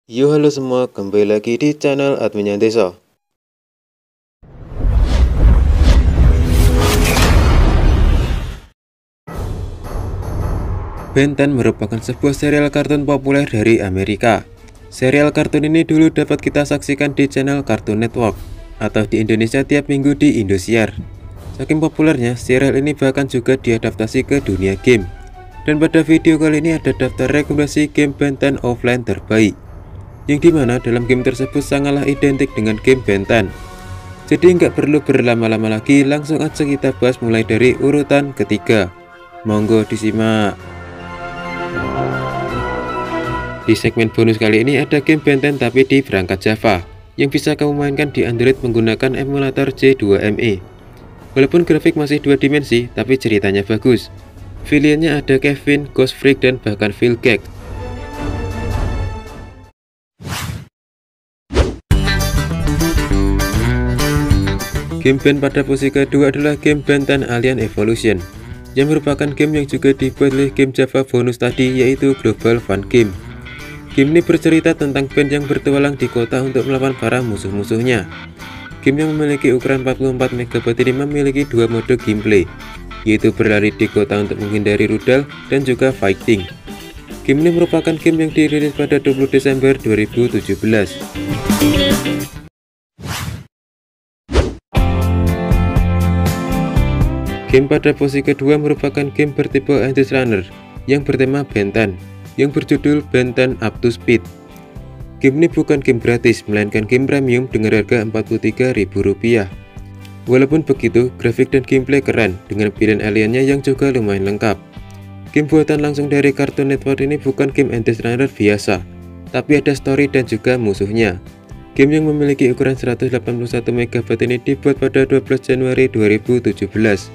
Yo halo semua, kembali lagi di channel Adminnya Desa. Ben 10 merupakan sebuah serial kartun populer dari Amerika. Serial kartun ini dulu dapat kita saksikan di channel Cartoon Network atau di Indonesia tiap minggu di Indosiar. Saking populernya, serial ini bahkan juga diadaptasi ke dunia game. Dan pada video kali ini ada daftar rekomendasi game Ben 10 offline terbaik, yang dimana dalam game tersebut sangatlah identik dengan game Ben 10. Jadi nggak perlu berlama-lama lagi, langsung aja kita bahas mulai dari urutan ketiga. Monggo disimak. Di segmen bonus kali ini ada game Ben 10 tapi di perangkat Java, yang bisa kamu mainkan di Android menggunakan emulator J2ME. Walaupun grafik masih 2 dimensi, tapi ceritanya bagus. Villainnya ada Kevin, Ghost Freak, dan bahkan Phil Gag. Game Ben pada posisi kedua adalah game Ben 10 Alien Evolution, yang merupakan game yang juga dibuat oleh game Java bonus tadi, yaitu Global Fun Game. Game ini bercerita tentang Ben yang bertualang di kota untuk melawan para musuh-musuhnya. Game yang memiliki ukuran 44 MB ini memiliki dua mode gameplay, yaitu berlari di kota untuk menghindari rudal dan juga fighting. Game ini merupakan game yang dirilis pada 20 Desember 2017. Game pada posisi kedua merupakan game bertipe Endless Runner yang bertema Ben 10, yang berjudul Ben 10 Up to Speed. Game ini bukan game gratis, melainkan game premium dengan harga Rp43.000. Walaupun begitu, grafik dan gameplay keren dengan pilihan aliennya yang juga lumayan lengkap. Game buatan langsung dari Cartoon Network ini bukan game Endless Runner biasa, tapi ada story dan juga musuhnya. Game yang memiliki ukuran 181 MB ini dibuat pada 12 Januari 2017.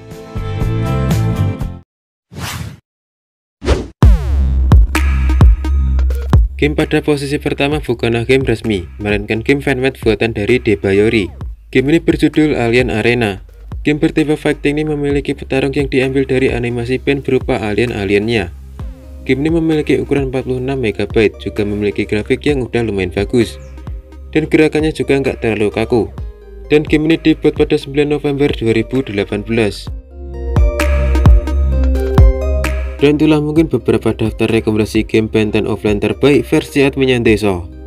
Game pada posisi pertama bukanlah game resmi, melainkan game fanmade buatan dari Debayori. Game ini berjudul Alien Arena. Game bertipe fighting ini memiliki petarung yang diambil dari animasi Ben berupa alien-aliennya. Game ini memiliki ukuran 46 MB, juga memiliki grafik yang udah lumayan bagus, dan gerakannya juga nggak terlalu kaku. Dan game ini dibuat pada 9 November 2018. Dan itulah mungkin beberapa daftar rekomendasi game Ben 10 offline terbaik versi Adminnya Desa.